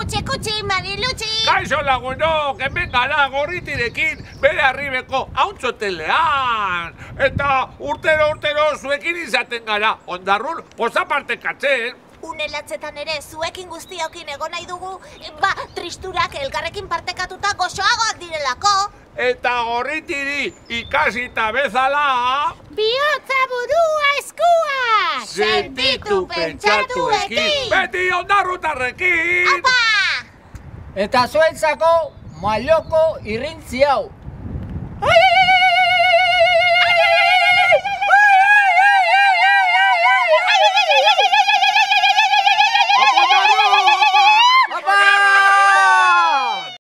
Kutsi, Marilutsi! Kaixo lagunok, hemen gara Gorritirekin bere arribeko hautzotelean. Eta urtero zuekin izaten gara, Ondarrun posapartekatzen. Unelatzetan ere zuekin guztiokin egon nahi dugu, tristurak elgarrekin partekatuta goxoagoak direlako. Eta Gorritiri ikasita bezala... Bihotza burua eskua! Sentitu pentsatuekin! Beti Ondarrutarrekin! Apa! Eta zuentzako mailoko irrintzi hau.